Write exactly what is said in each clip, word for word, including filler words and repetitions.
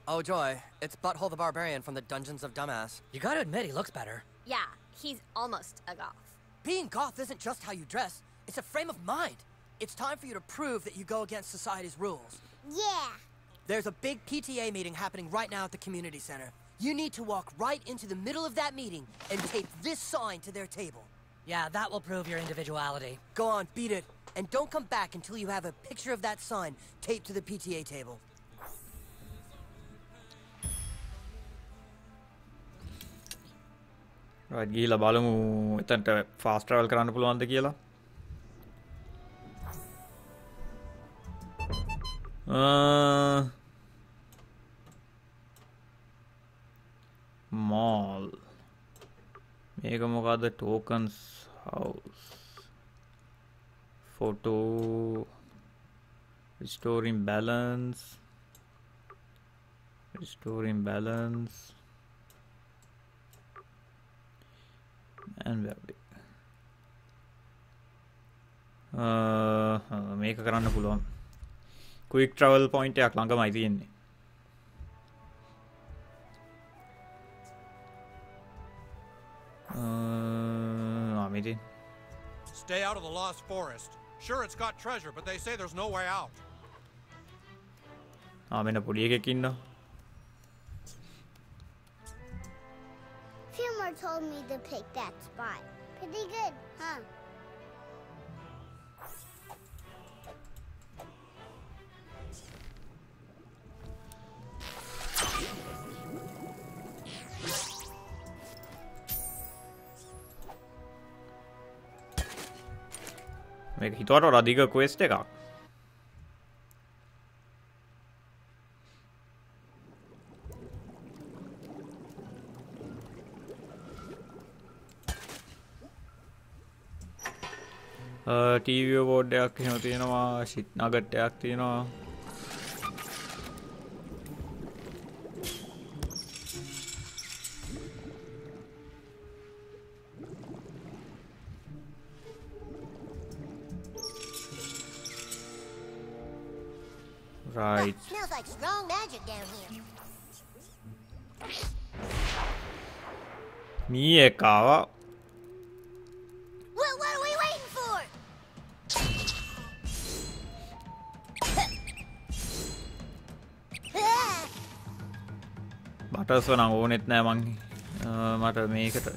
Oh joy, it's Butthole the Barbarian from the Dungeons of Dumbass. You gotta admit he looks better. Yeah, he's almost a goth. Being goth isn't just how you dress, it's a frame of mind. It's time for you to prove that you go against society's rules. Yeah. There's a big P T A meeting happening right now at the community center. You need to walk right into the middle of that meeting and tape this sign to their table. Yeah, that will prove your individuality. Go on, beat it. And don't come back until you have a picture of that sign taped to the P T A table. right ගිහිලා බලමු එතනට fast travel කරන්න පුළුවන්ද කියලා. Uh, mall. මේක මොකද්ද? Tokens house. Photo. Restoring balance. Restoring balance. And web. Uh, මේක කරන්න පුළුවන්. Quick travel point එකක් ළඟමයි තියෙන්නේ. Uh, ආ Stay out of the Lost Forest. Sure, it's got treasure, but they say there's no way out. ආ මෙන්න පොඩි එකෙක් ඉන්නවා. Fillmore told me to pick that spot. Pretty good, huh? මේක හිතුවට වඩා දිග quest එකක්. T V board එකක් එහෙම තියෙනවා, shit nugget එකක් තියෙනවා. Right. Oh, smells like strong magic down here. මීයෙක් ආවා. Well, what are we waiting for? බටර්ස් නම් ඕනෙත් නෑ මං මට මේකට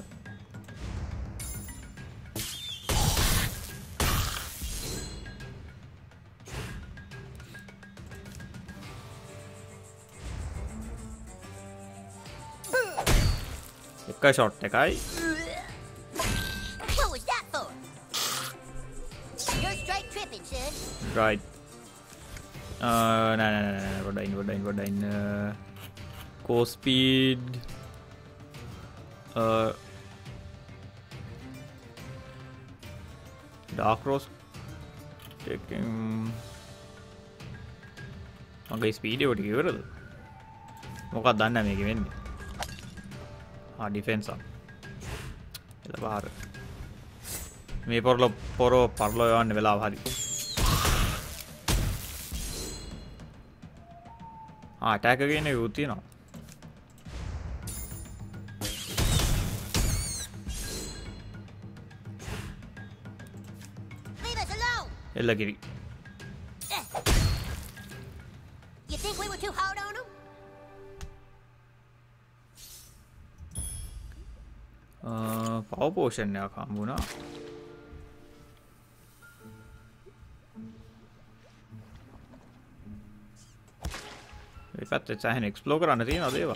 එක ෂොට් එකයි. What was that for? You're straight tripping, son. Right. Uh, no, no, no, no, no. What in, what in, what in? Uh, core speed. Uh, dark rose. Taking. Okay, speed. What do you do? What done? I'm making. Ah, defense up. Ela bahar. Me porlo poro parlo yawanne velawa hari. Ah, attack again එක උතිනවා. Leave us alone. එල්ල කිරි. You think we were too hard on him? Uh, power potion එකක් හම්බුණා. මේ පැත්තේ සෑහෙන explore කරන්න තියෙනවා දේවල්.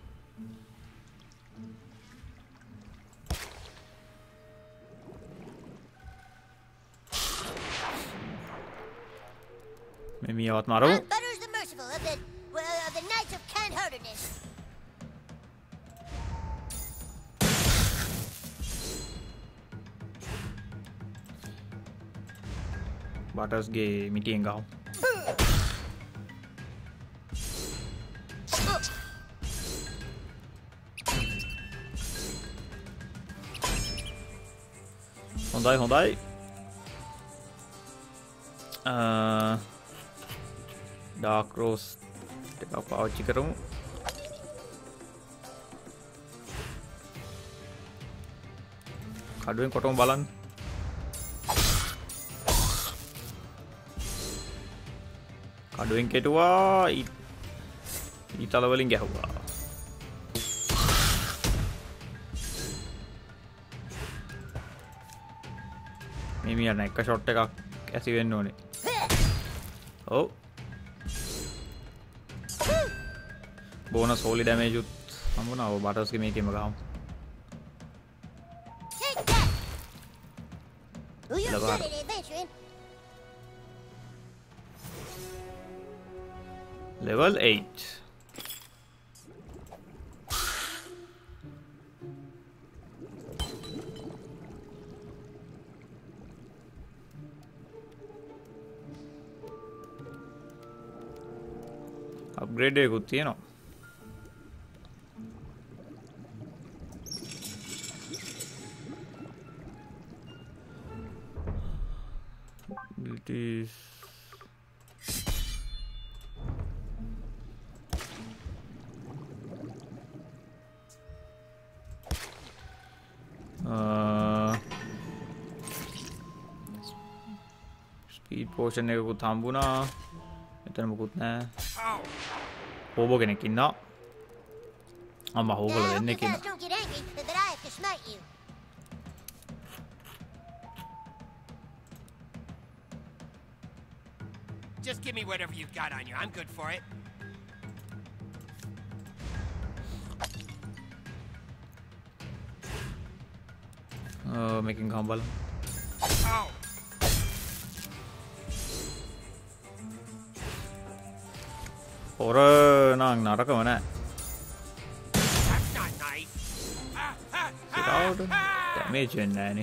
මේ මියවත් මරමු. Butters the Merciful of the, well, of the Knights of Canhurterness. බටර්ස්ගේ මිටියෙන් ගහමු. හොඳයි හොඳයි. ඩාර්ක් රෝස් ටිකක් පාවිච්චි කරමු. කඩුවෙන් කොටම බලන්න. කඩුවෙන් කෙටුවා ඊතල වලින් ගැහුවා. මේ මියන එක ෂොට් එකක් ඇති වෙන්න ඕනේ. ඔව්. බෝනස් හෝලි ඩැමේජ් උත් හම්බුණා. ඔව් බටර්ස් ගේ මේකෙම ගහමු. Level eight. Upgrade එකකුත් තියෙනවා. Abilities. Uh, speed potion එකකුත් හම්බුණා. මෙතන මොකුත් නැහැ. හෝබෝ කෙනෙක් ඉන්නවා. අම්මා හෝබල දෙන්නෙක් ඉන්නවා. Don't get angry that I have to smite you. Just give me whatever you've got on you. I'm good for it. Uh, making humble. Oh. Or nang narakama na. That's not nice. Sit out. Damage in nani.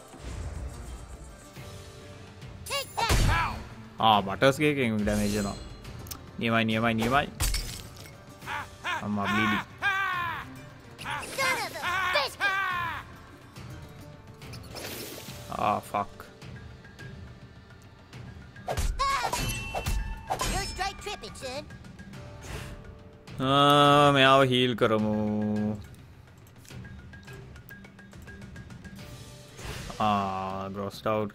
Take that. Ah, butters getting damage na. Nearby, nearby, nearby. I'm a bleeding. Son of a biscuit. Ah, fuck. You're straight tripping, son. Ah, मैं आओ heal करूँ. Ah, grossed out.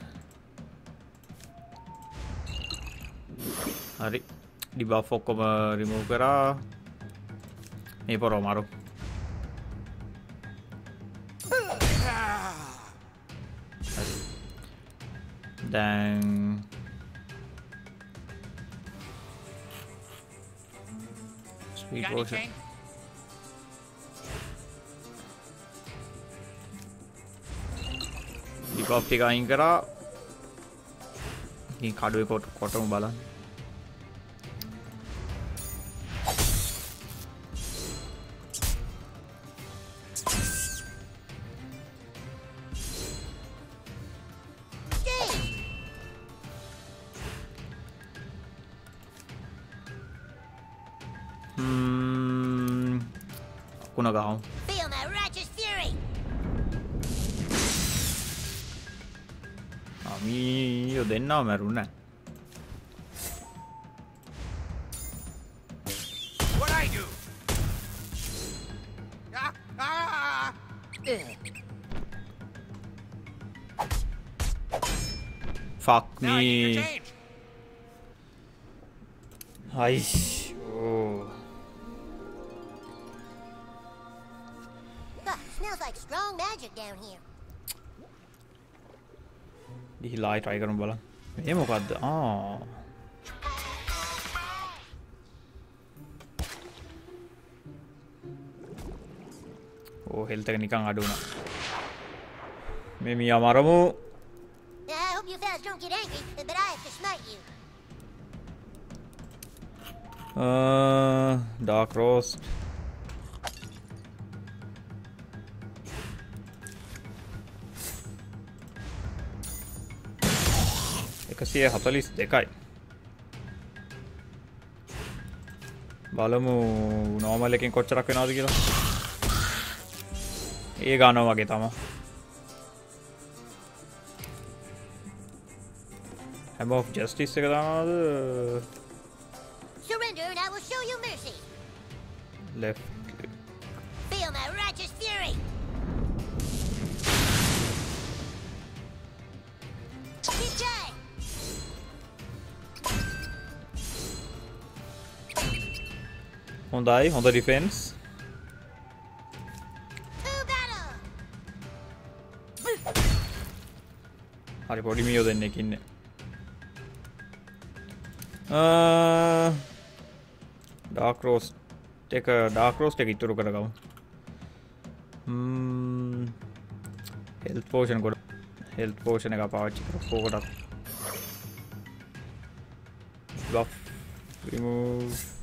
हरी debuff को remove करा. नहीं पर मारो. Then. Sweet potion. Debuff ටික අයින් කරා. ඉතින් කඩුවේ කොට කොටමු බලන්න. Hmm. Kuna gahong. Feel my righteous fury. Ami yo denna maruna. What I do? Ah, ah. Fuck Now I need your me. change. Aish. Oh. God, smells like strong magic down here. ගිහිලා try කරමු බලන්න. මේ මොකද්ද? ආ. ඕ health එක නිකන් අඩු වුණා. මේ මියා මරමු. I hope you fellas don't get angry that I have to smite you. Uh, dark roast. එකසිය හතලිස් දෙකයි. බලමු normal එකෙන් කොච්චරක් වෙනවද කියලා. ඒ ගන්නවා වගේ තමයි. Hammer of Justice එක දානවද? Surrender and I will show you mercy. Left click. Feel my righteous fury. හොඳයි හොඳ ඩිෆෙන්ස්. හරි පොඩි මියෝ දෙන්නෙක් ඉන්නේ. ඩාර්ක් රෝස්ට් එක ඩාර්ක් රෝස්ට් එක ඉතුරු කරගමු. ම්ම් හෙල්ත් පෝෂන් කොට හෙල්ත් පෝෂන් එක පාවිච්චි කරලා කොකටත් buff remove